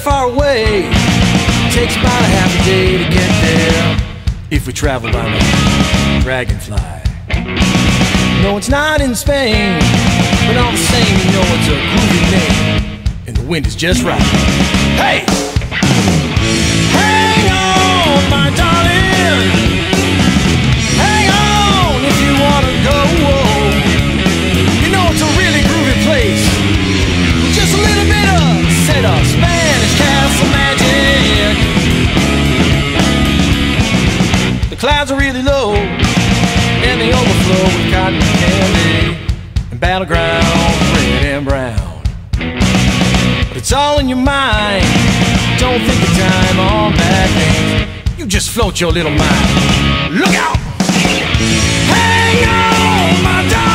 far away. Takes about a half a day to get there, if we travel by the Dragonfly. No, it's not in Spain, but all the same, you know it's a groovy name, and the wind is just right. Hey! Hang on, my darling. Hang on if you wanna go. You know it's a really groovy place, with just a little bit of set of Spanish castle magic. The clouds are really low, and they overflow with cotton candy and battleground red and brown. But it's all in your mind. Don't think of time on bad things. You just float your little mind. Look out! Hang on, my darling.